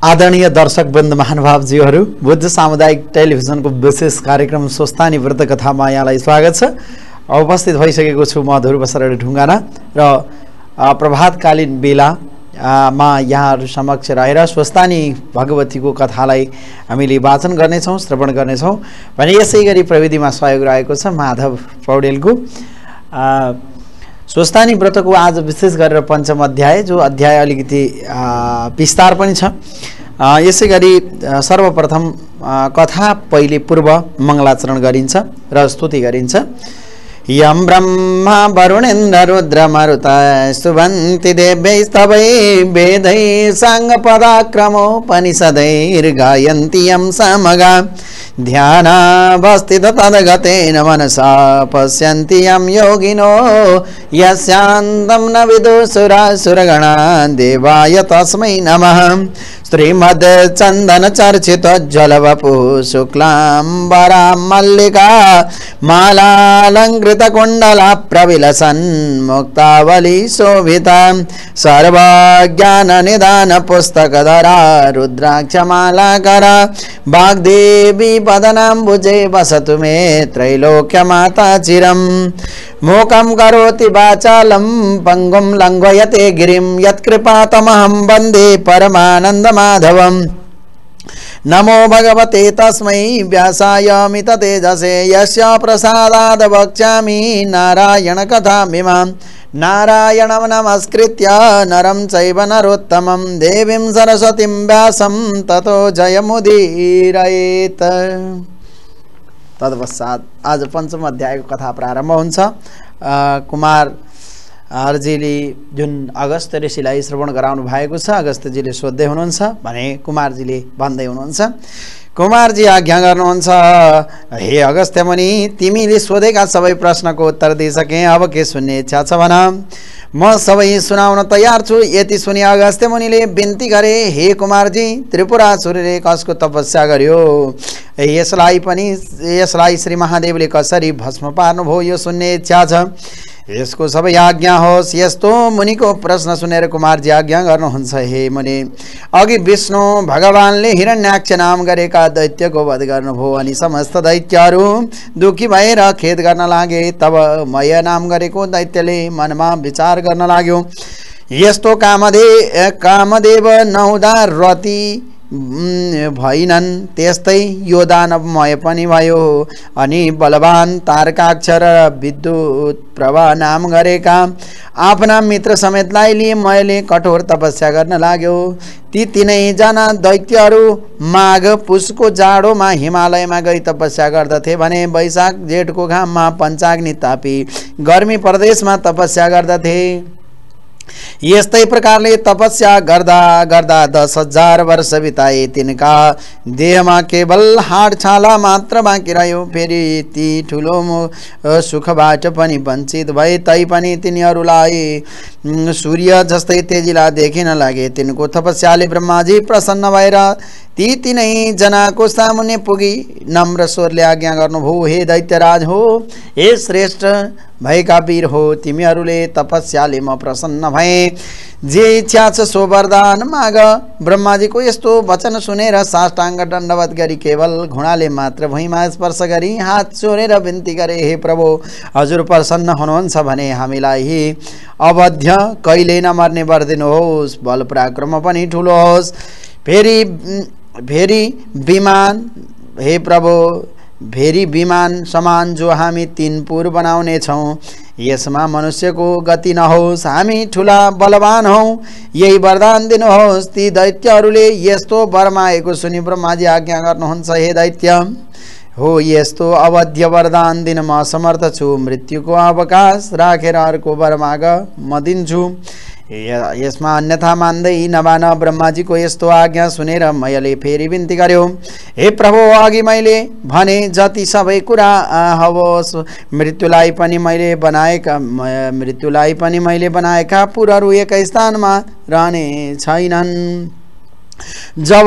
आदरणीय दर्शकवृन्द महानुभावजीहरू बुद्ध सामुदायिक टेलिभिजनको विशेष कार्यक्रम स्वस्थानी व्रत कथामा यहाँलाई स्वागत छ। उपस्थित भइसकेको छु म ध्रुवसरणी ढुङ्गाना र प्रभातकालीन बेला मा यहाँहरू समक्ष रहेर स्वस्थानी भगवतीको कथालाई हामीले वाचन गर्नेछौँ, श्रवण गर्नेछौँ भने यसै गरी प्रविधिमा सहयोग रहेको छ माधव पौडेलको। स्वस्थानी व्रतको आज विशेष गरेर पञ्चम अध्याय, जो अध्याय अलिकति विस्तार पनि छ। यसै गरी सर्वप्रथम कथा पहिले पूर्व मङ्गलाचरण गरिन्छ र स्तुति गरिन्छ। यं ब्रह्मा वरुणेन्द्र रुद्र मरुता स्तुवन्ति देवैस्तवै वेदै साङ्गपदाक्रमोपनिषदैर्गायन्ति यं समगा ध्यानावस्थित तद्गतेन मनसा पश्यन्ति यं योगिनो यस्यान्तं न विदुषुरासुरगणा देवाय तस्मै नमः। श्रीमद् चन्दन चर्चित ज्वलवपु शुक्लाम्बरां मल्लिका मालालङ्कृत कुण्डला प्रविलसन् मुक्तावली शोभिता सर्वज्ञान निदान पुस्तकधरा रुद्राक्षमालाकरा वाग्देवी पदनाम्बुजे वसतु मे त्रैलोक्यमाता चिरम्। मूकं करोति वाचालं पङ्गुं लङ्घयते गिरिं यत्कृपातमहं वन्दे परमानन्दमाधवम्। नमो भगवते तस्मै व्यासाय मिततेजसे यस्य प्रसादाद् वक्ष्यामि नारायण कथामिमाम्। नारायणं नमस्कृत्य नरं चैव नरोत्तमं देवीं सरस्वतीं व्यासं ततो जयमुदीरयेत्। तत्पश्चात आज पञ्चम अध्यायको कथा प्रारम्भ हुन्छ। कुमारजीले जुन अगस्त ऋषिलाई श्रवण गराउनु भएको छ, अगस्तजीले सोध्दै हुनुहुन्छ भने कुमारजीले भन्दै हुनुहुन्छ। कुमारजी आज्ञा गर्नुहुन्छ, हे अगस्त्य मुनि, तिमीले सोधेका सबै प्रश्नको उत्तर दिइसके, अब के सुन्ने इच्छा छ भन, म सबै सुनाउन तयार छु। यति सुनि अगस्त्य मुनिले बिन्ती गरे, हे कुमारजी, त्रिपुरासुरले कसको तपस्या गर्यो, यसलाई श्री महादेवले कसरी भस्म पार्नुभयो, यो सुन्ने इच्छा छ। यसको सबै आज्ञा होस्। यस्तो मुनिको प्रश्न सुनेर कुमारजी आज्ञा गर्नुहुन्छ, हे मुनि, अघि विष्णु भगवानले हिरण्याक्ष नाम गरेका दैत्यको वध गर्नुभयो अनि समस्त दैत्यहरू दुखी भएर खेद गर्न लागे। तब मय नाम गरेको दैत्यले मनमा विचार गर्न लाग्यो, यस्तो कामदेव नहुँदा रति भइनन्, त्यस्तै यो दानवमय पनि भयो। अनि बलवान तारकाक्ष र विद्युत प्रभा नाम गरेका आफ्ना मित्र समेतलाई लिए मैले कठोर तपस्या गर्न लाग्यो। ती तीनैजना दैत्यहरू माघ पुसको जाडोमा हिमालयमा गई तपस्या गर्दथे भने वैशाख जेठको घाममा पञ्चाग्नि तापी गर्मी प्रदेशमा तपस्या गर्दथे। यस्तै प्रकारले तपस्या गर्दा गर्दा 10,000 वर्ष बिताए। तिनका देहमा केवल हाड छाला मात्र बाँकी रह्यो। फेरि ती ठुलो सुखबाट पनि वञ्चित भए तैपनि तिनीहरूलाई सूर्य जस्तै तेजिला देखिन लागे। तिनको तपस्याले ब्रह्माजी प्रसन्न भएर ती तीनै जनाको सामुन्ने पुगी नम्र स्वरले आज्ञा गर्नुभयो, हे दैत्यराज हो, हे श्रेष्ठ भएका वीर हो, तिमीहरूले तपस्याले म प्रसन्न भए, जे इच्छा छ सो वरदान माग। ब्रह्माजीको यस्तो वचन सुनेर साष्टाङ्ग दण्डवत गरी केवल घुँडाले मात्र भुइँमा स्पर्श गरी हात जोडेर बिन्ती गरे, हे प्रभु, हजुर प्रसन्न हुनुहुन्छ भने हामीलाई अवध्य कहिले नमर्ने वर दिनुहोस्, बल पराक्रम पनि ठुलो होस्। फेरि विमान, हे प्रभु, भेरी विमान समान जो हामी 3 पुर बनाउने छौँ, यसमा मनुष्यको गति नहोस्, हामी ठुला बलवान हौँ, यही वरदान दिनुहोस्। ती दैत्यहरूले यस्तो वर मागेको सुनि ब्रह्माजी आज्ञा गर्नुहुन्छ, हे दैत्य हो, यस्तो अवध्य वरदान दिन म असमर्थ छु। मृत्युको अवकाश राखेर अर्को वर माग, म दिन्छु। यसमा अन्यथा मान्दै नमान। ब्रह्माजीको यस्तो आज्ञा सुनेर मैले फेरि बिन्ती गर्यो, हे प्रभु, अघि मैले भने जति सबै कुरा होस्, मृत्युलाई पनि मैले बनाएका पुरहरू एकै स्थानमा रहने छैनन्। जब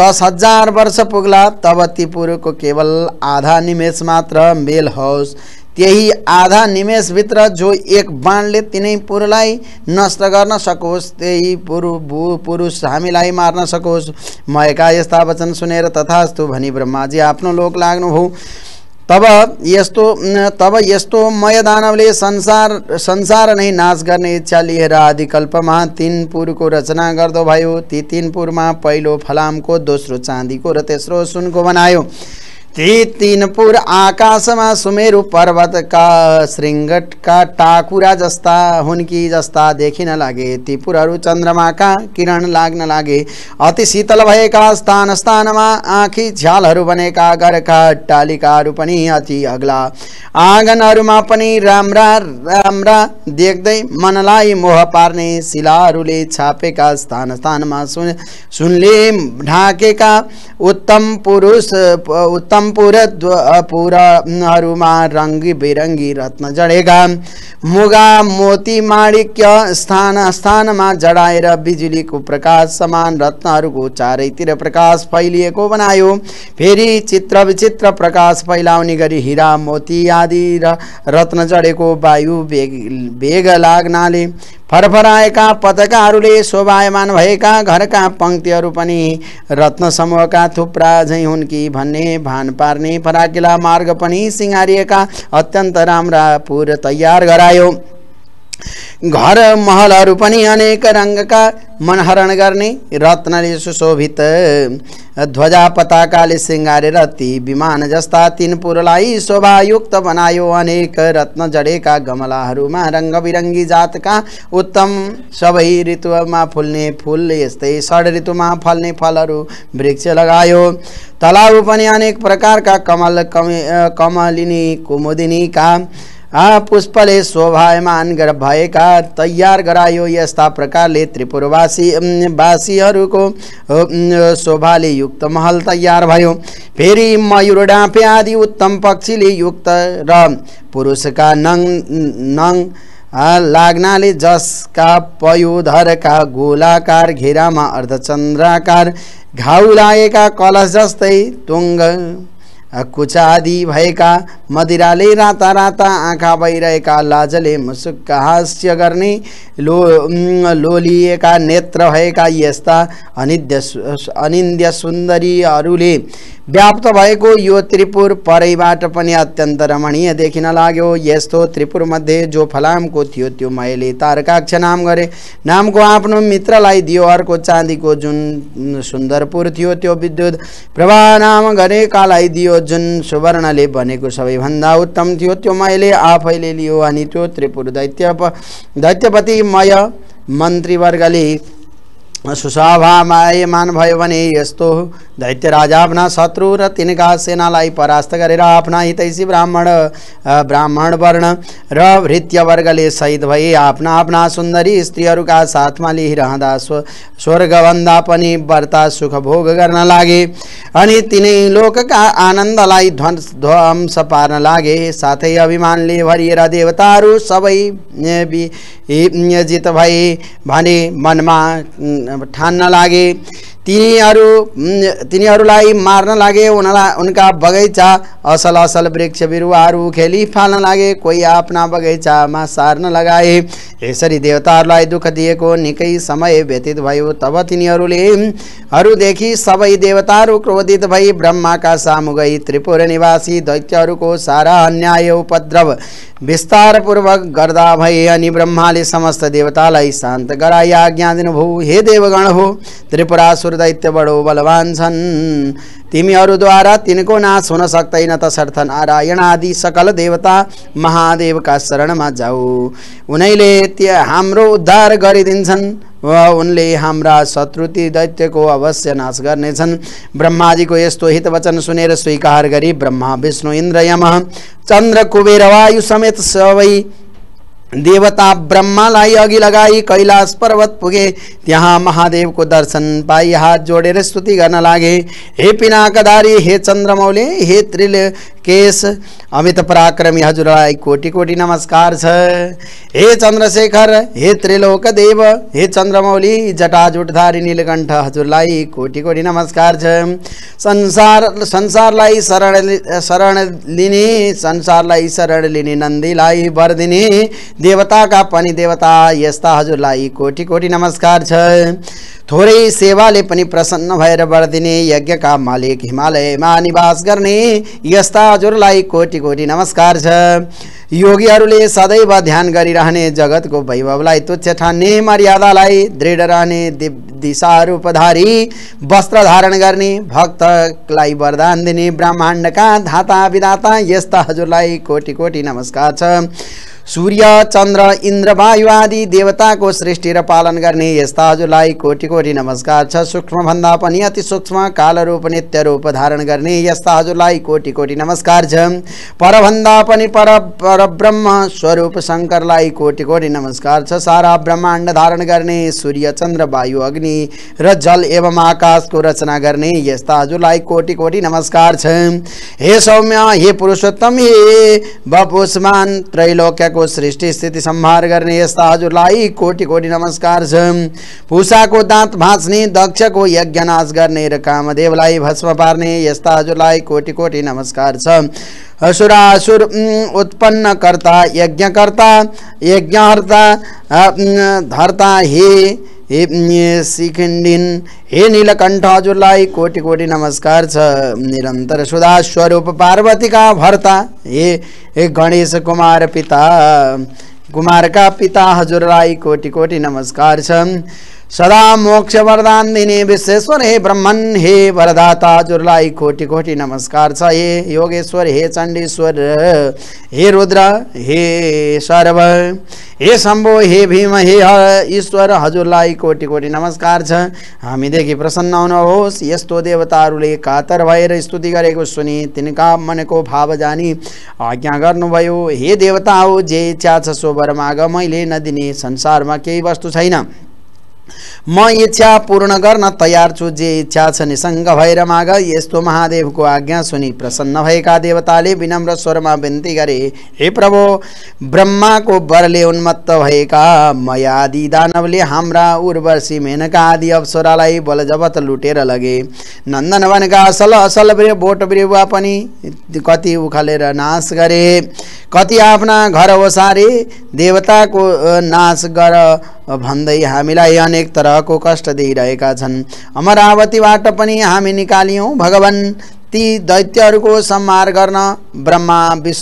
10,000 वर्ष पुग्ला तब ती पुरको केवल आधा निमेष मात्र मेल होस्। त्यही आधा निमेषभित्र जो एक बाणले तिनै पुरलाई नष्ट गर्न सकोस्, त्यही पुरुष हामीलाई मार्न सकोस्। मयका यस्ता वचन सुनेर तथास्तु भनी ब्रह्माजी आफ्नो लोक लाग्नुभयो। तब यस्तो मय दानवले संसार नै नाश गर्ने इच्छा लिएर आदिकल्पमा 3 पुरको रचना गर्दो भयो। ती 3 पुरमा पहिलो फलामको, दोस्रो चाँदीको र तेस्रो सुनको बनायो। ती 3 पुर आकाशमा सुमेरु पर्वतका श्रृङ्गटका टाकुरा जस्ता, हुन्की जस्ता देखिन लागे। ती पुरहरू चन्द्रमाका किरण लाग्न लागे। अति शीतल भएका स्थान स्थानमा आँखी झ्यालहरू बनेका घरका अट्टालिकाहरू पनि अति अग्ला, आँगनहरूमा पनि राम्रा राम्रा देख्दै मनलाई मोह पार्ने शिलाहरूले छापेका स्थान स्थानमा सुनले ढाकेका उत्तम पुरहरूमा रङ्गी बेरङ्गी रत्न जडेका, मुगा मोती माणिक्य स्थान स्थानमा जडाएर बिजुलीको प्रकाश समान रत्नहरूको चारैतिर प्रकाश फैलिएको बनायो। फेरि चित्र विचित्र प्रकाश फैलाउने गरी हीरा मोती आदि रत्न जडेको वायु वेग लाग्नाले फरफराएका पताकाहरूले शोभायमान भएका घरका पङ्क्तिहरू पनि रत्न समूहका थुप्रा झैँ हुन्की भन्ने भान पार्ने फराकिला मार्ग पनि सिँगारिएका अत्यन्त राम्रा पुर तयार गरायो। घर महलहरू पनि अनेक रङ्गका मनहरण गर्ने रत्नले सुशोभित ध्वजा पताकाले सिँगारेर ती विमान जस्ता 3 पुरलाई शोभायुक्त बनायो। अनेक रत्न जडेका गमलाहरूमा रङ्गबिरङ्गी जातका उत्तम सबै ऋतुमा फुल्ने फुल, यस्तै 6 ऋतुमा फल्ने फलहरू वृक्ष लगायो। तलाउ पनि अनेक प्रकारका कमलिनी कुमुदिनीका पुष्पले शोभायमान भएका तयार गरायो। यस्ता प्रकारले त्रिपुरवासीहरूको शोभाले युक्त महल तयार भयो। फेरि मयूर डाँफे आदि उत्तम पक्षीले युक्त र पुरुषका नङ लाग्नाले जसका पयोधरका गोलाकार घेरामा अर्धचन्द्राकार घाउ लागेका कलश जस्तै तुङ्ग कुचादी भएका, मदिराले राता राता आँखा भइरहेका, लाजले मुसुक्क हास्य गर्ने लोलिएका नेत्र भएका यस्ता अनिन्द्य सुन्दरीहरूले व्याप्त भएको यो त्रिपुर परैबाट पनि अत्यन्त रमणीय देखिन लाग्यो। यस्तो त्रिपुर मध्ये जो फलामको थियो त्यो मैले तारकाक्ष नाम गरे, नामको आफ्नो मित्रलाई दियो। अर्को चाँदीको जुन सुन्दरपुर थियो त्यो विद्युत प्रभा नाम गरेकालाई दियो। जुन सुवर्णले बनेको सबैभन्दा उत्तम थियो त्यो मैले आफैले लियो। अनि त्यो त्रिपुर दैत्यपति मय मन्त्रीवर्गले सुशोभायमान भयो भने यस्तो दैत्य राजा आफ्ना शत्रु र तिनका सेनालाई परास्त गरेर आफ्ना हितैषी ब्राह्मण वर्ण र भृत्यवर्गले शहीद भए। आफ्ना आफ्ना सुन्दरी स्त्रीहरूका साथमा लिइरहँदा स्वर्गभन्दा पनि बढ्ता सुख भोग गर्न लागे। अनि तिनै लोकका आनन्दलाई ध्वंस पार्न लागे। साथै अभिमानले भरिएर देवताहरू सबै जित भए भने मनमा ठान्न लागे। तिनीहरूलाई मार्न लागे। उनका बगैँचा असल असल वृक्ष बिरुवाहरू खेली फाल्न लागे। कोही आफ्ना बगैँचामा सार्न लगाए। यसरी देवताहरूलाई दुःख दिएको निकै समय व्यतीत भयो। तब तिनीहरूदेखि सबै देवताहरू क्रोधित भई ब्रह्माका सामु गई त्रिपुर निवासी दैत्यहरूको सारा अन्याय उपद्रव विस्तारपूर्वक गर्दा भए। अनि ब्रह्माले समस्त देवतालाई शान्त गराई आज्ञा दिनुभयो, हे देवगण हो, त्रिपुरासुर दैत्य बडो बलवान छन्। तिमीहरूद्वारा तिनको नाश हुन सक्दैन। तसर्थ नारायण आदि सकल देवता महादेवका शरणमा जाऊ। उनैले हाम्रो उद्धार गरिदिन्छन्। उनले हाम्रा शत्रु ती दैत्यको अवश्य नाश गर्नेछन्। ब्रह्माजीको यस्तो हित वचन सुनेर स्वीकार गरी ब्रह्मा विष्णु इन्द्र यम चन्द्र कुबेर वायु समेत सबै देवता ब्रह्मालाई अघि लगाई कैलाश पर्वत पुगे। त्यहाँ महादेवको दर्शन पाई हात जोडेर स्तुति गर्न लागे। हे पिनाकधारी, हे चन्द्रमौले, हे त्रिलोकेश, अमित पराक्रमी हजुरलाई कोटि कोटि नमस्कार छ। हे चन्द्रशेखर, हे त्रिलोक देव, हे चन्द्रमौली, जटाजुटधारी नीलकण्ठ, हजुरलाई कोटि कोटि नमस्कार छ। संसारलाई शरण लिने नन्दीलाई वर दिने देवताका पनि देवता यस्ता हजुरलाई कोटि कोटि नमस्कार छ। थोरै सेवाले पनि प्रसन्न भएर बढ्दिने यज्ञका मालिक हिमालयमा निवास गर्ने यस्ता हजुरलाई कोटि कोटि नमस्कार छ। योगीहरूले सदैव ध्यान गरिरहने जगतको वैभवलाई तुच्छ ठान्ने मर्यादालाई दृढ रहने दिशारूपधारी वस्त्र धारण गर्ने भक्तलाई वरदान दिने ब्रह्माण्डका धाता विधाता यस्ता हजुरलाई कोटि कोटि नमस्कार छ। सूर्य चन्द्र इन्द्र वायु आदि देवताको सृष्टि र पालन गर्ने यस्ता हजुरलाई कोटि कोटि नमस्कार छ। सूक्ष्म भन्दा पनि अति सूक्ष्म काल रूप नित्य रूप धारण गर्ने यस्ता हजुरलाई कोटि कोटि नमस्कार छ। परभन्दा पनि पर ब्रह्म स्वरूप शङ्करलाई कोटि कोटि नमस्कार छ। सारा ब्रह्माण्ड धारण गर्ने सूर्य चन्द्र वायु अग्नि र जल एवं आकाशको रचना गर्ने यस्ता हजुरलाई कोटि कोटि नमस्कार छ। हे सौम्य, हे पुरुषोत्तम, हे बपुष्मान, त्रैलोक्य को सृष्टि स्थिति संहार गर्ने यस्ता हजुरलाई कोटि कोटि नमस्कार छ। पूषाको दाँत भाँच्ने, दक्षको यज्ञ नाश गर्ने र कामदेवलाई भस्म पार्ने यस्ता हजुरलाई कोटि कोटि नमस्कार छ। असुरासुर उत्पन्न कर्ता, यज्ञकर्ता, यज्ञहर्ता, धर्ता, हे शिखण्डिन, हे नीलकण्ठ, हजुरलाई कोटि कोटि नमस्कार छ। निरन्तर सुधा स्वरूप पार्वतीका भर्ता, हे गणेश कुमार पिता, कुमारका पिता हजुरलाई कोटि कोटि नमस्कार छ। सदा मोक्ष वरदान दिने विश्वेश्वर, हे ब्रह्मन, हे वरदाता, हजुरलाई कोटि कोटि नमस्कार छ। हे योगेश्वर, हे चण्डीश्वर, हे रुद्र, हे सर्व, हे शम्भो, हे भीम, हे ईश्वर, हजुरलाई कोटि कोटि नमस्कार छ। हामीदेखि प्रसन्न हुनुहोस्। यस्तो देवताहरूले कातर भएर स्तुति गरेको सुनि तिनका मनको भाव जानी आज्ञा गर्नुभयो। हे देवता हो, जे इच्छा छ सो वर माग, मैले नदिने संसारमा केही वस्तु छैन। म इच्छा पूर्ण गर्न तयार छु, जे इच्छा छ निसङ्ग भएर माग। यस्तो महादेवको आज्ञा सुनि प्रसन्न भएका देवताले विनम्र स्वरमा विन्ती गरे। हे प्रभु, ब्रह्माको वरले उन्मत्त भएका मयादि दानवले हाम्रा उर्वशी मेनका आदि अप्सरालाई बलजबत लुटेर लगे। नन्दनवनका असल असल बोट बिरुवा पनि कति उखालेर नाश गरे, कति आफ्ना घर ओसारे। देवताको नाश गर भन्दै हामीलाई अनेक तरहको कष्ट दिइरहेका छन्। अमरावतीबाट पनि हामी निकालियौँ भगवान। ती दैत्यहरूको संहार गर्न ब्रह्मा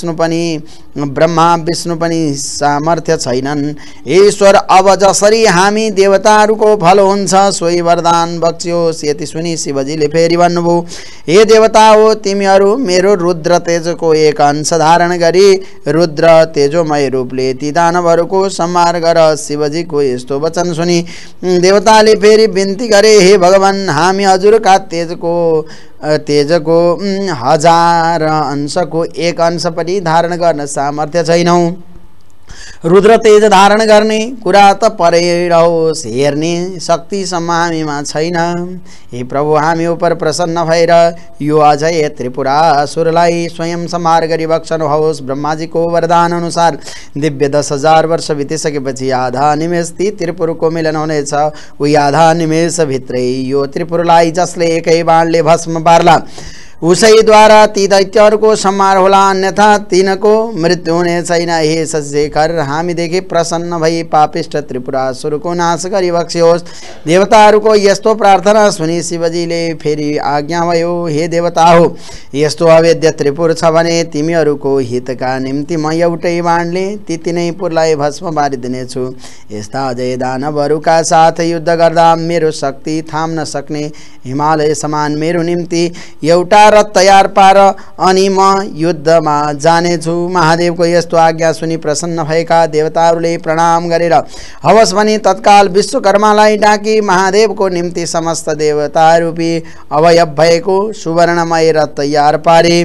विष्णु पनि सामर्थ्य छैनन्। ईश्वर, अब जसरी हामी देवताहरूको भलो हुन्छ सोही वरदान बक्स्योस्। यति सुनि शिवजीले फेरि भन्नुभयो, हे देवता हो, तिमीहरू मेरो रुद्र तेजको एक अंश धारण गरी रुद्र तेजोमय रूपले ती दानवहरूको संहार गर। शिवजीको यस्तो वचन सुनि देवताले फेरि बिन्ती गरे, हे भगवान, हामी हजुरका तेजको 1000 अंशको एक अंश पनि धारण गर्न सामर्थ्य छैनौँ। रुद्र तेज धारण गर्ने कुरा त परै रहोस्, हेर्ने शक्तिसम्म हामीमा छैन। हे प्रभु, हामी उप प्रसन्न भएर यो अजय त्रिपुरासुरलाई स्वयं संहार गरी बक्सनुहोस्। ब्रह्माजीको वरदान अनुसार दिव्य 10,000 वर्ष बितिसकेपछि आधा निमेष ती त्रिपुरको मिलन हुनेछ। उही आधा निमेषभित्रै यो त्रिपुरलाई जसले एकै बाणले भस्म पार्ला उसैद्वारा ती दैत्यहरूको संहार होला, अन्यथा तिनको मृत्यु हुने छैन। हे शशिशेखर, हामीदेखि प्रसन्न भई पापिष्ट त्रिपुरासुरको नाश गरी बक्स्योस्। देवताहरूको यस्तो प्रार्थना सुनि शिवजीले फेरि आज्ञा भयो, हे देवता हो, यस्तो अवेद्य त्रिपुर छ भने तिमीहरूको हितका निम्ति म एउटै बाणले ती तिनै पुरलाई भस्म पारिदिनेछु। यस्ता अजय दानवहरूका साथ युद्ध गर्दा मेरो शक्ति थाम्न सक्ने हिमालय समान मेरो निम्ति एउटा रथ तयार पार अनि म युद्धमा जानेछु। महादेवको यस्तो आज्ञा सुनि प्रसन्न भएका देवताहरूले प्रणाम गरेर हवस् भनी तत्काल विश्वकर्मालाई डाकी महादेवको निम्ति समस्त देवतारूपी अवयव भएको सुवर्णमय रथ तयार पारे।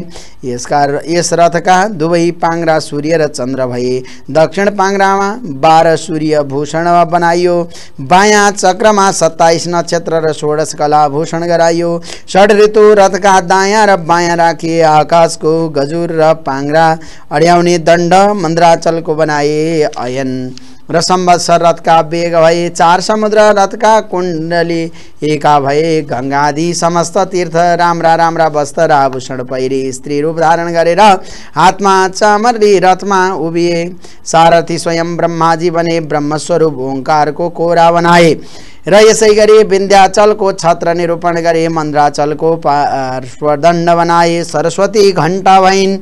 यस रथका दुवै पाङ्ग्रा सूर्य र चन्द्र भए। दक्षिण पाङ्ग्रामा 12 सूर्य भूषण बनाइयो। बायाँ चक्रमा 27 नक्षत्र र 16 कला भूषण गराइयो। षड ऋतु रथका दायाँ र बायाँ राखिए। आकाशको गजुर र पाङ्ग्रा अड्याउने दण्ड मन्द्राचलको बनाए। अयन र संवत्सर रथका वेग भए। 4 समुद्र रथका कुण्डली एका भए। गंगादि समस्त तीर्थ राम्रा राम्रा वस्त्र आभूषण पहिरे स्त्री रूप धारण गरेर हातमा चामरले रथमा उभिए। सारथी स्वयं ब्रह्माजी बने। ब्रह्मस्वरूप ओंकारको कोरा बनाए र यसै गरी विन्ध्याचलको छत्र निरूपण गरे। मन्द्राचलको पार्श्वदण्ड बनाए। सरस्वती घण्टा भइन्।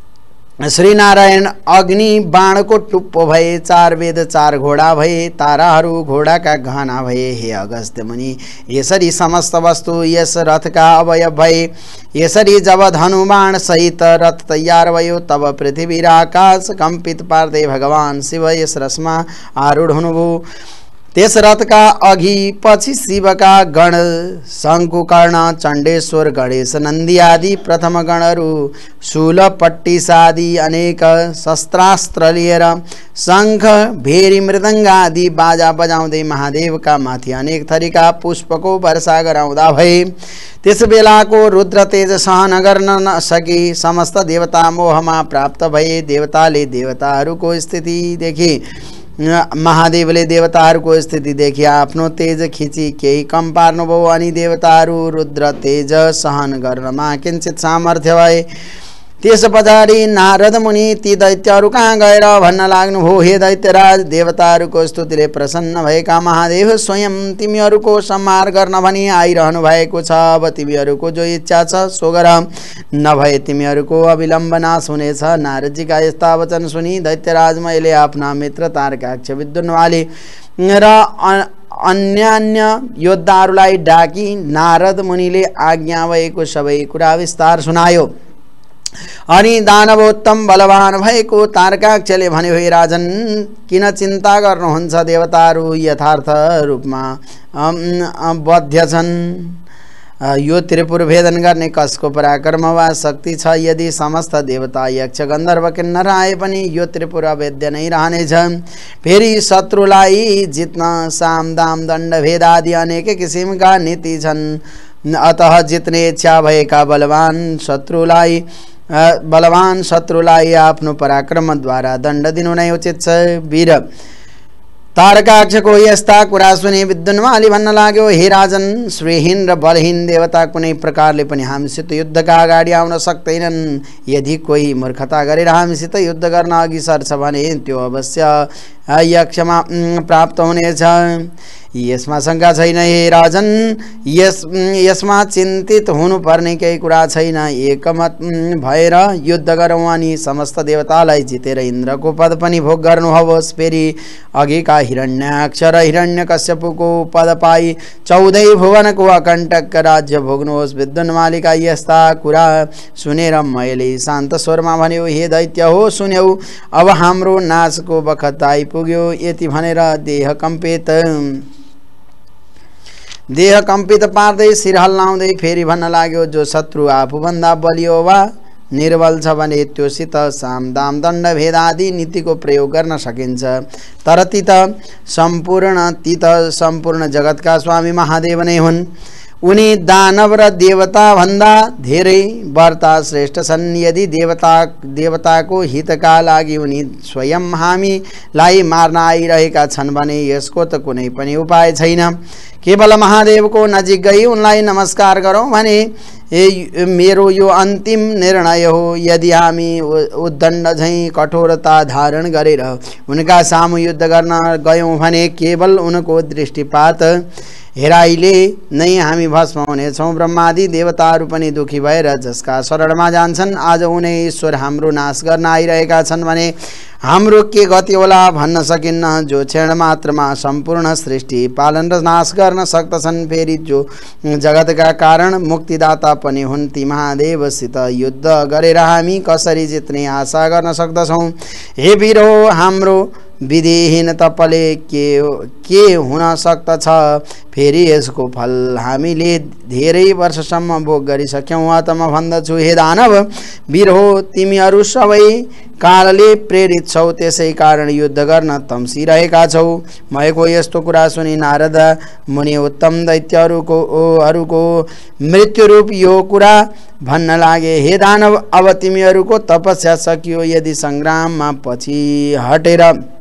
श्रीनारायण अग्नि बाणको टुप्पो भए। 4 वेद 4 घोडा भए। ताराहरू घोडाका घाना भए। हे अगस्त्य मुनि यसरी समस्त वस्तु यस रथका अवयव भए। यसरी जब धनुबाण सहित रथ तयार भयो तब पृथ्वी र आकाश कम्पित पार्दै भगवान शिव यस रथमा आरूढ हुनुभयो। त्यस रथका अघि पछि शिवका गण शङ्कुकर्ण चण्डेश्वर गणेश नन्दी आदि प्रथम गणहरू शूल पट्टिसादि अनेक शस्त्रास्त्र लिएर शङ्ख भेरी मृदङ्ग आदि बाजा बजाउँदै महादेवका माथि अनेक थरीका पुष्पको वर्षा गराउँदा भए। त्यस बेलाको रुद्र तेज सहन गर्न नसकी समस्त देवता मोहमा प्राप्त भए। देवताले देवताहरूको स्थिति देखि महादेवले देवताहरूको स्थिति देखि आफ्नो तेज खिची केही कम पार्नुभयो अनि देवताहरू रुद्र तेज सहन गर्नमा किञ्चित सामर्थ्य भए। त्यस पछाडि नारद मुनि ती दैत्यहरू कहाँ गएर भन्न लाग्नुभयो, हे दैत्यराज, देवताहरूको स्तुतिले प्रसन्न भएका महादेव स्वयं तिमीहरूको संहार गर्न भनी आइरहनु भएको छ। अब तिमीहरूको जो इच्छा छ सो गर, नभए तिमीहरूको अविलम्ब नाश हुनेछ। नारदजीका यस्ता वचन सुनि दैत्यराज मैले आफ्ना मित्र तारकाक्ष विद्वनवाली र अन्य योद्धाहरूलाई डाकी नारद मुनिले आज्ञा भएको सबै कुरा विस्तार सुनायो। अनि दानवोत्तम बलवान भएको तारकाक्षले भन्यो, हे राजन, किन चिन्ता गर्नुहुन्छ? देवताहरू यथार्थ रूपमा बद्ध छन्। यो त्रिपुर भेदन गर्ने कसको पराक्रम वा शक्ति छ? यदि समस्त देवता यक्ष गन्धर्व किन्नर आए पनि यो त्रिपुर अवेद्य नै रहनेछ। फेरि शत्रुलाई जित्न साम दाम दण्ड भेद आदि अनेक किसिमका नीति छन्। अतः जित्ने इच्छा भएका बलवान शत्रुलाई आफ्नो पराक्रमद्वारा दण्ड दिनु नै उचित छ। वीर तारकाक्षको यस्ता कुरा सुने विद्वनवाली भन्न लाग्यो, हे राजन, श्रीहीन र बलहीन देवता कुनै प्रकारले पनि हामीसित युद्धका अगाडि आउन सक्दैनन्। यदि कोही मूर्खता गरेर हामीसित युद्ध गर्न अघि सर्छ भने त्यो अवश्य यक्षमा प्राप्त हुनेछ। यसमा शङ्का छैन। हे राजन, यसमा चिन्तित हुनुपर्ने केही कुरा छैन। एकमत भएर युद्ध गरौँ अनि समस्त देवतालाई जितेर इन्द्रको पद पनि भोग गर्नुहोस्। फेरि अघिका हिरण्याक्ष र हिरण्यकश्यपको पद पाई 14 भुवनको अकण्टक राज्य भोग्नुहोस्। विद्वनमालिका यस्ता कुरा सुनेर मैले शान्त स्वरमा भन्यो, हे दैत्य हो, सुन्यौ, अब हाम्रो नाशको बखत आइपुग्यो। यति भनेर देह कम्पित पार्दै शिर हल्लाउँदै फेरि भन्न लाग्यो, जो शत्रु आफूभन्दा बलियो वा निर्बल छ भने त्योसित साम दाम दण्ड भेद आदि नीतिको प्रयोग गर्न सकिन्छ। तर ती त सम्पूर्ण जगतका स्वामी महादेव नै हुन्। उनी दानव र देवता भन्दा धेरै वर्ता श्रेष्ठ छन्। यदि देवताको हितका लागि उनी स्वयं हामीलाई मार्न आइरहेका छन् भने यसको त कुनै पनि उपाय छैन। केवल महादेवको नजिक गई उनलाई नमस्कार गरौँ भने मेरो यो अन्तिम निर्णय हो। यदि हामी उद्दण्ड झैँ कठोरता धारण गरेर उनका सामु युद्ध गर्न गयौँ भने केवल उनको दृष्टिपात हेराइले नै हामी भस्म हुनेछौँ। ब्रह्मादि देवताहरू पनि दुखी भएर जसका शरणमा जान्छन् आज उनै ईश्वर हाम्रो नाश गर्न आइरहेका छन् भने हाम्रो के गति होला भन्न सकिन्न। जो क्षण मात्रमा सम्पूर्ण सृष्टि पालन र नाश गर्न सक्दछन्, फेरि जो जगतका कारण मुक्तिदाता पनि हुन्, ती महादेवसित युद्ध गरेर हामी कसरी जित्ने आशा गर्न सक्दछौँ। हे वीर हो, हाम्रो विधिहीन तपले के हुन सक्दछ। फेरि यसको फल हामीले धेरै वर्षसम्म भोग गरिसक्यौँ। अत म भन्दछु, हे दानव वीर हो, तिमीहरू सबै कालले प्रेरित छौ, त्यसै कारण युद्ध गर्न तम्सिरहेका छौ। भएको यस्तो कुरा सुनि नारद मुनि उत्तम दैत्यहरूको मृत्युरूप यो कुरा भन्न लागे। हे दानव, अब तिमीहरूको तपस्या सकियो। यदि सङ्ग्राममा पछि हटेर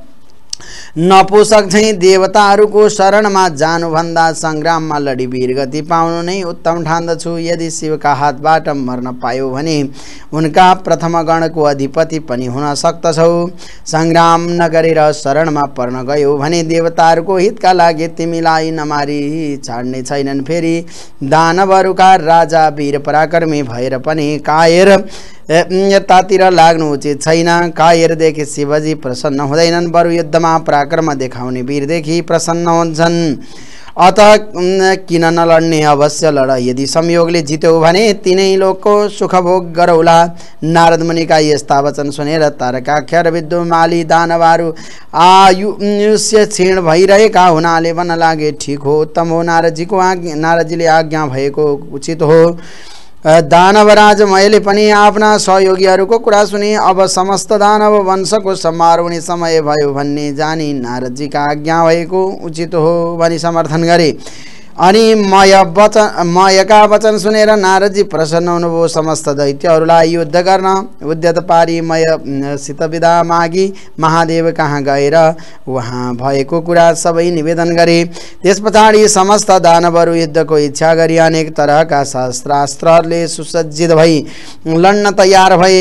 नपुसक झैँ देवताहरूको शरणमा जानुभन्दा सङ्ग्राममा लडी वीरगति पाउनु नै उत्तम ठान्दछु। यदि शिवका हातबाट मर्न पायो भने उनका प्रथम गणको अधिपति पनि हुन सक्दछौ। सङ्ग्राम नगरेर शरणमा पर्न गयो भने देवताहरूको हितका लागि तिमीलाई नमारी छाड्ने छैनन्। फेरि दानवहरूका राजा वीर पराक्रमी भएर पनि कायर यतातिर लाग्नु उचित छैन। कायरदेखि शिवजी प्रसन्न हुँदैनन्, बरु युद्धमा पराक्रम देखाउने वीरदेखि प्रसन्न हुन्छन्। अत किन नलड्ने, अवश्य लड। यदि संयोगले जित्यो भने तिनै लोकको सुखभोग गरौला। नारद मुनिका यस्ता वचन सुनेर तारकाख्य र विद्युमाली दानवहरू आयुष्य क्षीण भइरहेका हुनाले भन्न लागे, ठिक हो, उत्तम हो। नारदजीले आज्ञा भएको उचित हो। दानवराज मैले पनि आफ्ना सहयोगीहरूको कुरा सुने। अब समस्त दानव वंशको संहार हुने समय भयो भन्ने जानी नारदजीका आज्ञा भएको उचित हो भनी समर्थन गरे। अनि मयका वचन सुनेर नारदजी प्रसन्न हुनुभयो। समस्त दैत्यहरूलाई युद्ध गर्न उद्यत पारी मयसित विदा मागी महादेव कहाँ गएर उहाँ भएको कुरा सबै निवेदन गरे। त्यस पछाडि समस्त दानवहरू युद्धको इच्छा गरी अनेक तरहका शस्त्रास्त्रहरूले सुसज्जित भई लड्न तयार भए।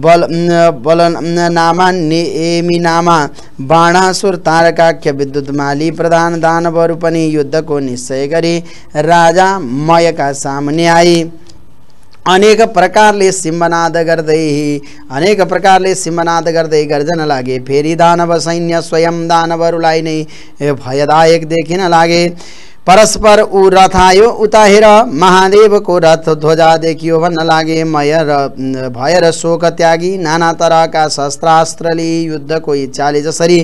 बलनामा नेमिनामा बाणासुर तारकाख्य विद्युतमाली प्रधान दानवहरू पनि युद्धको निश्चय गरी राजा मयका सामने आए। अनेक प्रकारले सिंहनाद गर्दै गर्जन लागे। फेरि दानव सैन्य स्वयं दानवहरूलाई नै भयदायक देखिन लागे। परस्पर ऊ रथ आयो, उता हेर महादेवको रथ ध्वजा देखियो भन्न लागे। भय र शोक त्यागी नाना तरहका शस्त्रास्त्रले युद्धको इच्छाले जसरी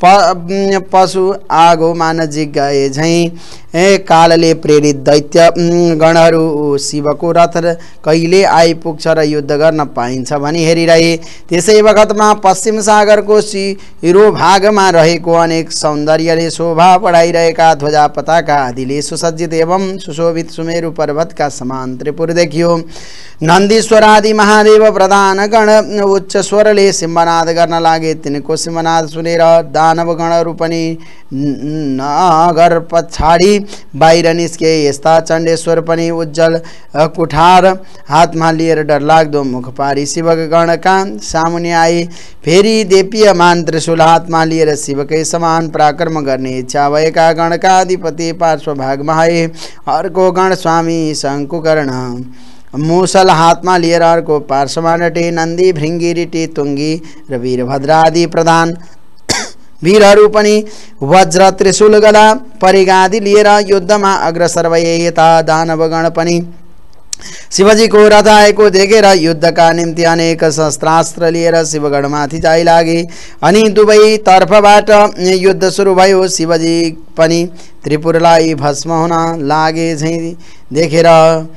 पशु आगोमा नजिक गए झैँ कालले प्रेरित दैत्य गणहरू शिवको रथ कहिले आइपुग्छ र युद्ध गर्न पाइन्छ भनी हेरिरहे। त्यसै बखतमा पश्चिम सागरको शिरोभागमा रहेको अनेक सौन्दर्यले शोभा बढाइरहेका ध्वजा पताका आदिले सुसज्जित एवं सुशोभित सुमेरु पर्वतका समान त्रिपुर देखियो। नन्दीश्वर आदि महादेव प्रधान गण उच्च स्वरले सिंहनाद गर्न लागे। तिनको सिंहनाद सुनेर दानव गणहरू पनि नगर पछाडि बाहिर निस्के। यस्ता चण्डेश्वर पनि उज्जवल कुठार हातमा लिएर डरलाग्दो मुख पारी शिवगणका सामुने आए। फेरि देपीयमान त्रिशूल हातमा लिएर शिवकै समान पराक्रम गर्ने इच्छा भएका गणका अधिपति पार्श्वभागमा आए। अर्को गण स्वामी शङ्कुकर्ण मूसल हातमा लिएर अर्को पार्श्वमा डटे। नन्दी भृङ्गी ऋटी तुङ्गी र वीरभद्र आदि प्रधान वीरहरू पनि वज्र त्रिशूल गदा परिगादि लिएर युद्धमा अग्रसर भए। यता दानवगण पनि शिवजीको रथ आएको देखेर युद्धका निम्ति अनेक शस्त्रास्त्र लिएर शिवगणमाथि जाइ लागे। अनि दुवै तर्फबाट युद्ध सुरु भयो। शिवजी पनि त्रिपुरलाई भस्म हुन लागे झैँ देखेर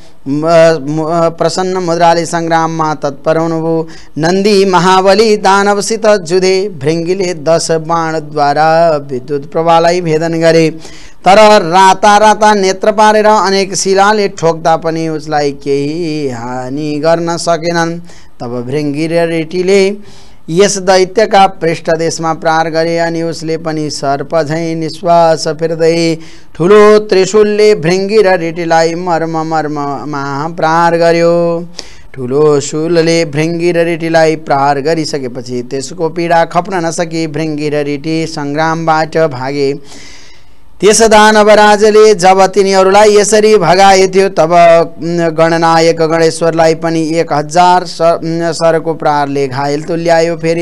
प्रसन्न मुद्राले सङ्ग्राममा तत्पर हुनुभयो। नन्दी महाबली दानवसित जुधे। भृङ्गीले 10 बाणद्वारा विद्युत प्रवाहलाई भेदन गरे। तर राता राता नेत्र पारेर अनेक शिलाले ठोक्दा पनि उसलाई केही हानि गर्न सकेनन्। तब भृङ्गी र ऋटीले यस दैत्यका पृष्ठदेशमा प्रहार गरे अनि उसले पनि सर्प झैँ निश्वास फिर्दै ठुलो त्रिशूलले भृङ्गी र ऋटीलाई मर्ममा प्रहार गर्यो। ठुलो शूलले भृङ्गी र ऋटीलाई प्रहार गरिसकेपछि त्यसको पीडा खप्न नसकी भृङ्गी र ऋटी सङ्ग्रामबाट भागे। त्यस दानवराजले जब तिनीहरूलाई यसरी भगाए थियो तब गणनायक गणेश्वरलाई पनि 1000 सरको प्रहारले घायल तुल्यायो। फेरि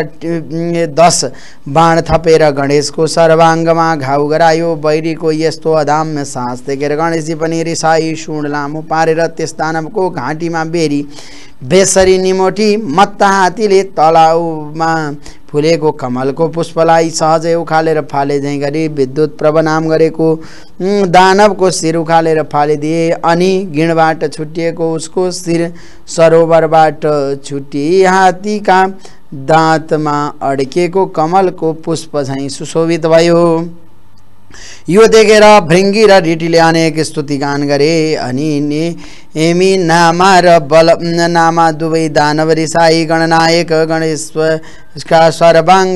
10 बाण थपेर गणेशको सर्वाङ्गमा घाउ गरायो। बैरीको यस्तो अदाम्य साहस देखेर गणेशजी पनि रिसाई सुँड लामो पारेर त्यस दानवको घाँटीमा बेरी बेसरी निमोठी मत्ता हात्तीले तलाउमा फुलेको कमलको पुष्पलाई सहजै उखालेर फाले झैँ गरी विद्युत प्रवनाम गरेको दानवको शिर उखालेर फालिदिए। अनि गिणबाट छुटिएको उसको शिर सरोवरबाट छुटी हात्तीका दाँतमा अड्केको कमलको पुष्प झैँ सुशोभित भयो। यो देखेर भृङ्गी र ढिटीले अनेक स्तुतिगान गरे। अनि एमी नामा र बल नामा दुवै दानव रिसाई गणनायक गणेशका सर्वाङ्ग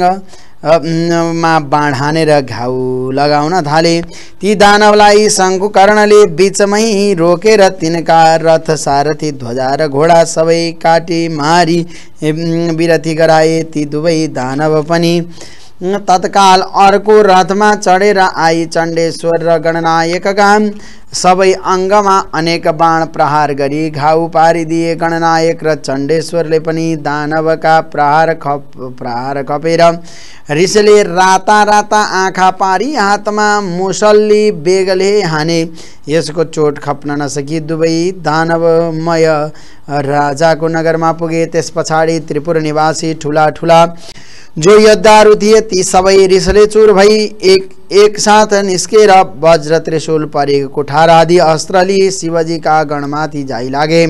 मा बाण हानेर घाउ लगाउन थाले। ती दानवलाई शङ्कुकर्णले बीचमै रोकेर तिनका रथ सारथी ध्वजा र घोडा सबै काटी मारी विरती गराए। ती दुवै दानव पनि तत्काल अर्को रथमा चढेर आई चण्डेश्वर र गणनायकका सबै अङ्गमा अनेक बाण प्रहार गरी घाउ पारिदिए। गणनायक र चण्डेश्वरले पनि दानवका प्रहार खपेर रिसले राता राता आँखा पारी हातमा मुसल्ली बेगले हाने। यसको चोट खप्न नसकी दुवै दानवमय राजाको नगरमा पुगे। त्यस पछाडि त्रिपुर निवासी ठुला ठुला जो योद्धाहरू थिए ती सबै रिसले चुर भई एक साथ निस्केर वज्र त्रिशूल परेको कुठार आदि अस्त्र लिए शिवजीका गणमाथि जाइ लागे।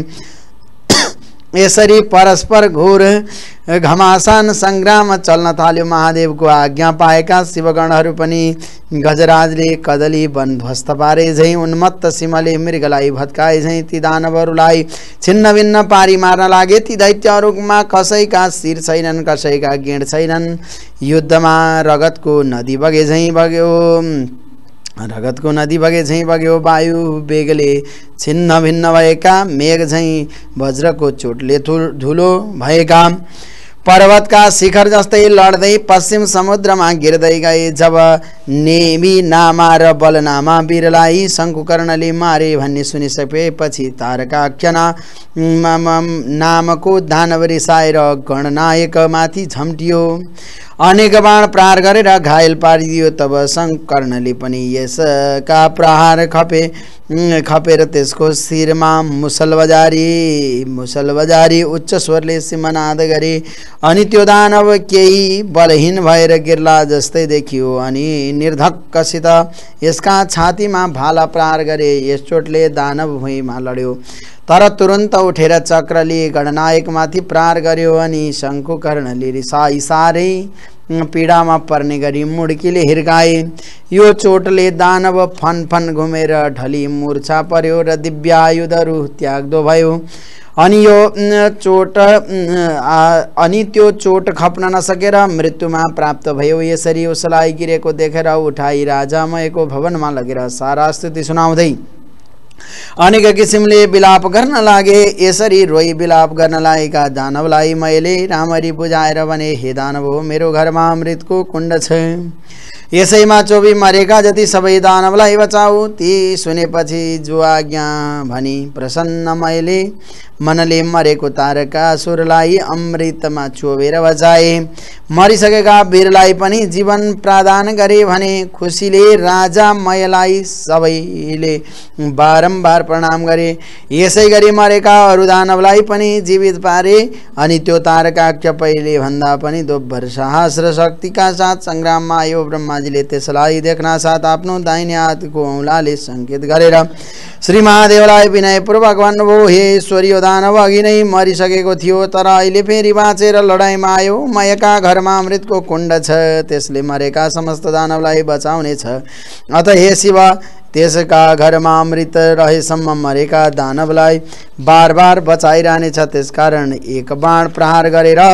यसरी परस्पर घोर घमासान संग्राम चल्न थाल्यो। महादेवको आज्ञा पाएका शिवगणहरू पनि गजराजले कदली वन ध्वस्त पारे झैँ उन्मत्त सिंहले मृगलाई भत्काए झैँ ती दानवहरूलाई छिन्न भिन्न पारी मार्न लागे। ती दैत्यहरूमा कसैका शिर छैनन्, कसैका गिँड छैनन्। युद्धमा रगतको नदी बगे झैँ बग्यो। वायु बेगले छिन्न भिन्न भएका मेघ झैँ वज्रको चोटले धुलो भएका पर्वतका शिखर जस्तै लड्दै पश्चिम समुद्रमा गिर्दै गए। जब नेमी नामा र बलनामा वीरलाई शङ्कुकर्णले मारे भन्ने सुनिसकेपछि तारकाख्य नामको दानव रिसाएर गणनायकमाथि झम्टियो। अनेक बाण प्रहार गरेर घायल पारिदियो। तब शङ्कर्णले पनि यसका प्रहार खपेर त्यसको शिरमा मुसल बजारी उच्च स्वरले सिंहनाद गरे। अनि त्यो दानव केही बलहीन भएर गिर्ला जस्तै देखियो। अनि निर्धक्कसित यसका छातीमा भाला प्रहार गरे। यस चोटले दानव भुइँमा लड्यो, तर तुरन्त उठेर चक्रले गणनायकमाथि प्रहार गर्यो। अनि शङ्कुकर्णले रिसाई साह्रै पीडामा पर्ने गरी मुड्कीले हिर्काए। यो चोटले दानव फनफन घुमेर ढली मूर्छा पर्यो र दिव्यायुधहरू त्याग्दो भयो। अनि त्यो चोट खप्न नसकेर मृत्युमा प्राप्त भयो। यसरी उसलाई गिरेको देखेर उठाई राजामयको भवनमा लगेर सारा स्थिति सुनाउँदै अनेक किसिमले विलाप गर्न लागे। यसरी रोई विलाप गर्न लागेका दानवलाई मैले राम्ररी बुझाएर भने, हे दानव हो, मेरो घरमा अमृतको कुण्ड छ, यसैमा चोबी मरेका जति सबै दानवलाई बचाऊ। ती सुनेपछि जो आज्ञा भनी प्रसन्न मैले मनले मरेको तारकासुरलाई अमृतमा चोबेर बचाए। मरिसकेका वीरलाई पनि जीवन प्रदान गरे भने खुसीले राजा मयलाई सबैले बारम्बार प्रणाम गरे। यसै गरी मरेका अरू दानवलाई पनि जीवित पारे। अनि त्यो तारकाख्य पहिले भन्दा पनि दोब्बर साहस र शक्तिका साथ सङ्ग्राममा आयो। ब्रह्माजीले त्यसलाई देख्न साथ आफ्नो दाहिने हातको औँलाले सङ्केत गरेर श्री महादेवलाई विनयपूर्वक भन्नुभयो, हे ईश्वरीय दानव अघि नै मरिसकेको थियो, तर अहिले फेरि बाँचेर लडाइँमा आयो। मयका घरमा अमृतको कुण्ड छ, त्यसले मरेका समस्त दानवलाई बचाउनेछ। अत हे शिव, त्यसका घरमा अमृत रहेसम्म मरेका दानवलाई बार बार बचाइरहनेछ। त्यसकारण एक बाण प्रहार गरेर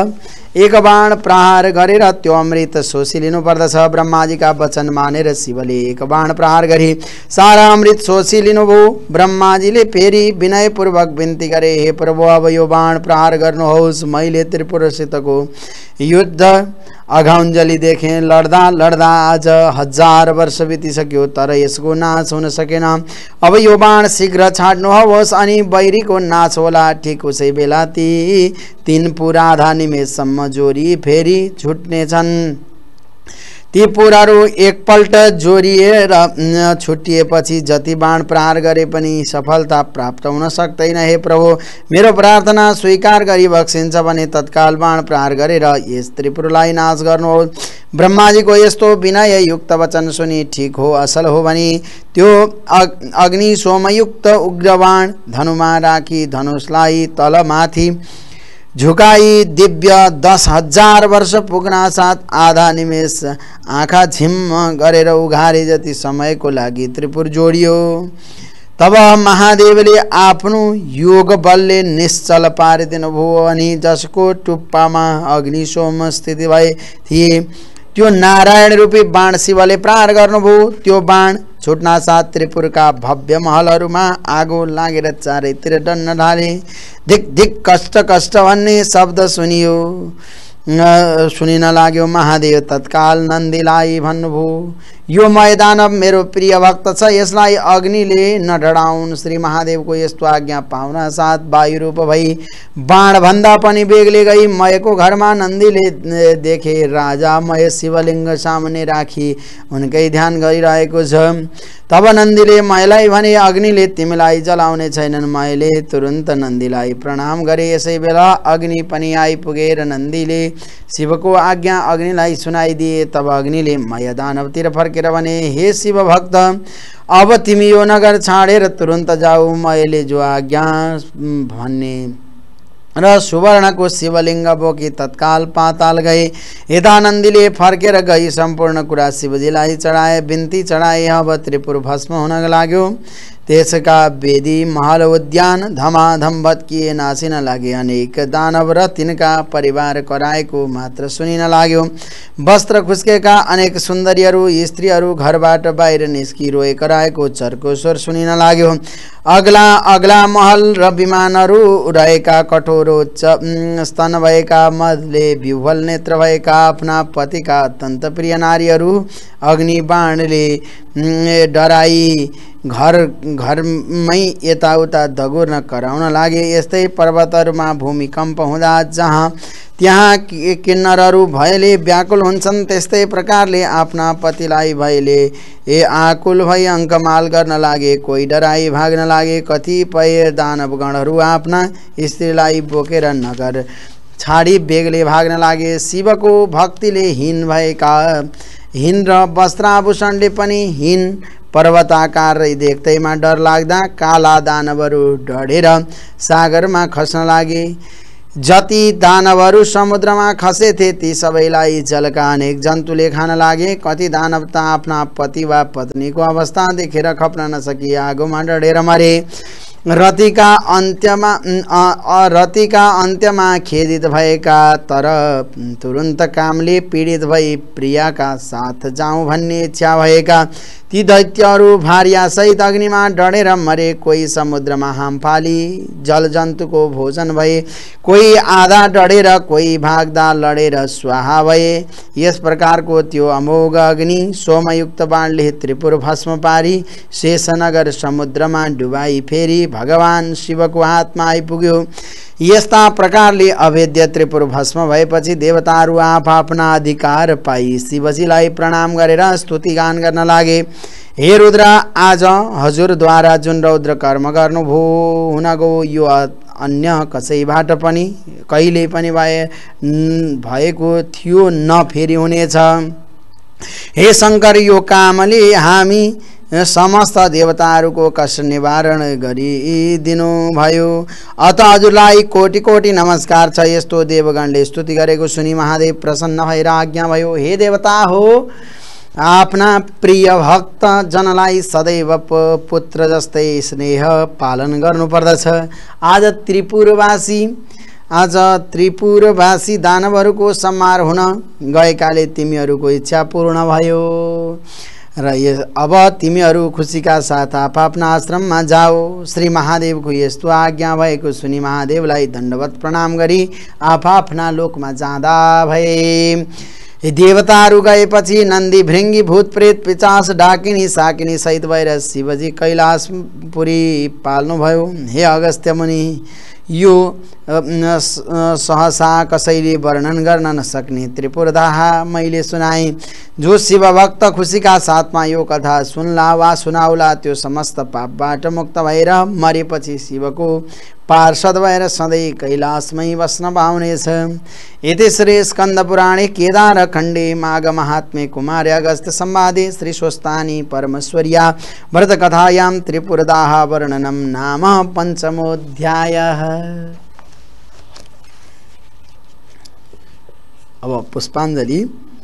एक बाण प्रहार गरेर त्यो अमृत सोसिलिनु पर्दछ। ब्रह्माजीका वचन मानेर शिवले एक बाण प्रहार गरी सारा अमृत सोसिलिनुभयो। ब्रह्माजीले फेरि विनयपूर्वक बिन्ती गरे, हे प्रभु अब यो बाण प्रहार गर्नुहोस्। मैले त्रिपुरसितको युद्ध अघाउञ्जली देखेँ। लड्दा लड्दा आज 1000 वर्ष बितिसक्यो तर यसको नाश हुन सकेन। अब यो बाण शीघ्र छाड्नुहोस् अनि बैरीको नाश होला। ठिक उसै बेला ती 3 पुरा आधा निमेषसम्म जोरी फेरि छुट्नेछन्। ती पुरहरू एकपल्ट जोरिएर छुटिएपछि जति बाण प्रहार गरे पनि सफलता प्राप्त हुन सक्दैन। हे प्रभु, मेरो प्रार्थना स्वीकार गरी बक्सिन्छ भने तत्काल बाण प्रहार गरेर यस त्रिपुरलाई नाश गर्नुहोस्। ब्रह्माजीको यस्तो विनययुक्त वचन सुनि ठिक हो, असल हो भनी त्यो अग्नि सोमयुक्त उग्र बाण धनुमा राखी धनुषलाई तलमाथि झुकाई दिव्य 10,000 वर्ष पुग्न साथ आधा निमेष आँखा झिम्म गरेर उघारे जति समयको लागि त्रिपुर जोडियो। तब महादेवले आफ्नो योग बलले निश्चल पारिदिनुभयो अनि जसको टुप्पामा अग्नि सोम स्थिति भए थिए त्यो नारायण रूपी बाण शिवले प्रहार गर्नुभयो। त्यो बाण छुट्न साथ त्रिपुरका भव्य महलहरूमा आगो लागेर चारैतिर डन्न ढाले। धिक धिक कष्ट कष्ट भन्ने शब्द सुनिन लाग्यो। महादेव तत्काल नन्दीलाई भन्नुभयो, यो मैदान मेरो प्रिय भक्त छ, यसलाई अग्निले नडराउन्। श्री महादेवको यस्तो आज्ञा पाउन साथ वायुरूप भई बाण भन्दा पनि बेगले गई मयको घरमा नन्दीले देखे राजा मय शिवलिङ्ग सामुन्ने राखी उनकै ध्यान गरिरहेको छ। तब नन्दीले मयलाई भने, अग्निले तिमीलाई जलाउने छैनन्। मयले तुरुन्त नन्दीलाई प्रणाम गरे। यसै बेला अग्नि पनि आइपुगेर नन्दीले शिवको आज्ञा अग्निलाई सुनाइदिए। तब अग्निले मय दानवतिर फर्केर भने, हे शिव भक्त, अब तिमी यो नगर छाडेर तुरुन्त जाऊ। मयले जो आज्ञा भन्ने र सुवर्णको शिवलिङ्ग बोकी तत्काल पाताल गए। यता नन्दीले फर्केर गई सम्पूर्ण कुरा शिवजीलाई चढाए, बिन्ती चढाए। अब त्रिपुर भस्म हुन लाग्यो। त्यसका वेदी महल उद्यान धमाधम भत्किए, नासिन लागे। अनेक दानव र तिनका परिवार कराएको मात्र सुनिन लाग्यो। वस्त्र खुस्केका अनेक सुन्दरीहरू स्त्रीहरू घरबाट बाहिर निस्की रोए कराएको चर्को स्वर सुनिन लाग्यो। अग्ला अग्ला महल र विमानहरू रहेका कठोरोच्च स्तन भएका मदले विह्वल नेत्र भएका आफ्ना पतिका अत्यन्त प्रिय नारीहरू अग्नि बाणले डराई घरमै यताउता दगुर्न कराउन लागे। यस्तै पर्वतहरूमा भूमिकम्प हुँदा जहाँ त्यहाँ किन्नरहरू भयले व्याकुल हुन्छन्, त्यस्तै प्रकारले आफ्ना पतिलाई भयले आकुल भई अङ्कमाल गर्न लागे। कोही डराई भाग्न लागे। कतिपय दानवगणहरू आफ्ना स्त्रीलाई बोकेर नगर छाडी बेगले भाग्न लागे। शिवको भक्तिले हीन र वस्त्राभूषणले पनि हीन पर्वताकार देख्दैमा डर लाग्दा काला दानवहरू डढेर सागरमा खस्न लागे। जति दानवहरू समुद्रमा खसेथे ती सबैलाई जलका अनेक जन्तुले खान लागे। कति दानव त आफ्ना पति वा पत्नीको अवस्था देखेर खप्न नसकी आगोमा डढेर मरे। रतिका अन्त्यमा खेदित भएका तर तुरुन्त कामले पीडित भई प्रियाका साथ जाउँ भन्ने इच्छा भएका ती दैत्यहरू भार्यासहित अग्निमा डढेर मरे। कोही समुद्रमा हाम फाली जल जन्तुको भोजन भए, कोही आधा डढेर, कोही भाग्दा लडेर स्वाहा भए। यस प्रकारको त्यो अमोघ अग्नि सोमयुक्त बाणले त्रिपुर भस्म पारी शेषनगर समुद्रमा डुबाई फेरि भगवान शिवको हातमा आइपुग्यो। यस्ता प्रकारले अवेद्य त्रिपुर भस्म भएपछि देवताहरू आफ्ना अधिकार पाई शिवजीलाई प्रणाम गरेर स्तुतिगान गर्न लागे। हे रुद्र, आज हजुरद्वारा जुन रौद्र कर्म गर्नुभयो हुन गयो यो अन्य कसैबाट पनि कहिले पनि भएको थियो न फेरि हुनेछ। हे शङ्कर, यो कामले हामी समस्त देवताहरूको कष्ट निवारण गरिदिनु भयो, अत हजुरलाई कोटि कोटि नमस्कार छ। यस्तो देवगणले स्तुति गरेको सुनि महादेव प्रसन्न भएर आज्ञा भयो, हे देवता हो, आफ्ना प्रिय भक्त जनलाई सदैव पुत्र जस्तै स्नेह पालन गर्नुपर्दछ। आज त्रिपुरवासी आज त्रिपुरवासी दानवहरूको संहार हुन गएकाले तिमीहरूको इच्छा पूर्ण भयो र अब तिमीहरू खुसीका साथ आफ्ना आश्रममा जाओ। श्री महादेवको यस्तो आज्ञा भएको सुनि महादेवलाई दण्डवत प्रणाम गरी आफ्ना लोकमा जाँदा भए। देवताहरू गएपछि नन्दी भृङ्गी भूत प्रेत पिचास डाकिनी साकिनी सहित भएर शिवजी कैलाशपुरी पाल्नुभयो। हे अगस्त्य मुनि, यो सहसा कसैले वर्णन गर्न नसक्ने त्रिपुरदाह मैले सुनाएँ। जो शिव भक्त खुसीका साथमा यो कथा सुनला वा सुनाउला त्यो समस्त पापबाट मुक्त भएर मरेपछि शिवको पार्षद भएर सधैँ कैलाशमै बस्न पाउनेछ। इति श्री स्कन्द पुराणे केदार खण्डे माघ महात्म्ये कुमार्य अगस्त्य संवादे श्री स्वस्थानी परमेश्वर्या भरत कथायां त्रिपुरदाह वर्णनम नाम पंचमोऽध्यायः। अब पुष्पाञ्जलि।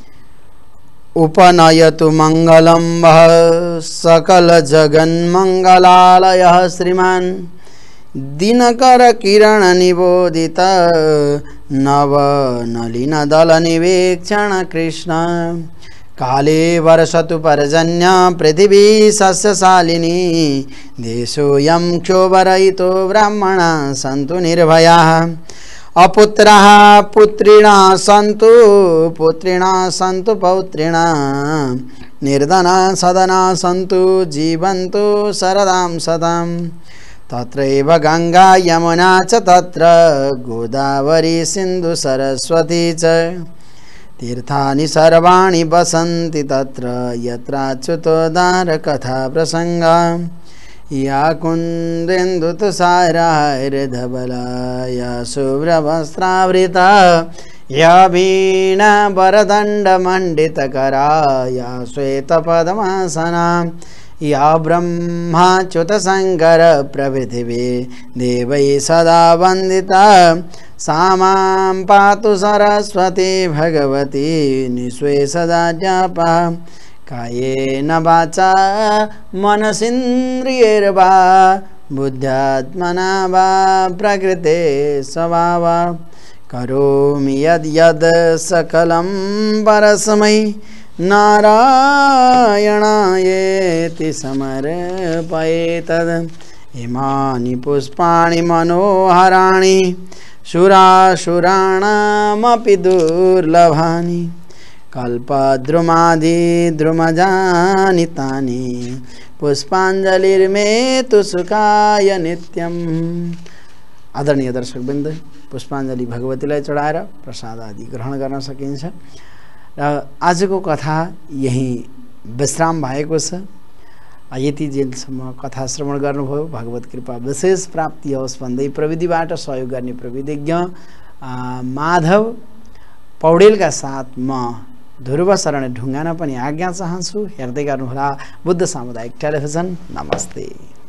उपनयतु मंगलम वह सकल जगन्मंगलालयः श्रीमान दिनकर किरण निबोधित नव नलिन दल निवेक्षण कृष्ण काले वर्षतु पर्जन्य पृथिवी सस्यशालिनी देशोऽयं क्षोभरहितो ब्राह्मणा सन्तु निर्भयाः अपुत्राः पुत्रिणा सन्तु पुत्रिणा सन्तु पौत्रिणा निर्धना सदना सन्तु जीवन्तु शरदां सदां तत्रैव गंगा यमुना च तत्र गोदावरी सिन्धु सरस्वती च तीर्थानि सर्वाणि वसन्ति तत्र यत्राच्युतोद्धार कथा प्रसंगा या कुन्देन्दु तुषारार्धबला या शुभ्रवस्त्रावृता या वीणा वरदण्डमण्डितकरा या श्वेतपद्मासना या ब्रह्माच्युत शंकर प्रभृतिवे देवै सदा वंदिता सा मां पातु सरस्वती भगवती निस्वे सदा जापा कायेन वाचा मनसीन्द्रियैर्वा बुद्ध्यात्मना वा प्रकृते स्वभावा करोमि यद् यद् सकलं परस्मै नारायणायेति समर्पयेतद् इमानि पुष्पाणि मनोहराणि सुरासुराणामपि दुर्लभानि कल्पद्रुमादि द्रुमजानि तानि पुष्पाञ्जलिर्मे तु सुखाय नित्यम्। आदरणीय दर्शकवृन्द, पुष्पाञ्जलि भगवतीलाई चढाएर प्रसाद आदि ग्रहण गर्न सकिन्छ र आजको कथा यही विश्राम भएको छ। यति जेलसम्म कथा श्रवण गर्नुभयो, भगवत कृपा विशेष प्राप्ति होस् भन्दै प्रविधिबाट सहयोग गर्ने प्रविधिज्ञ माधव पौडेलका साथ म ध्रुव शरण ढुङ्गाना पनि आज्ञा चाहन्छु। हेर्दै गर्नुहोला बुद्ध सामुदायिक टेलिभिजन। नमस्ते।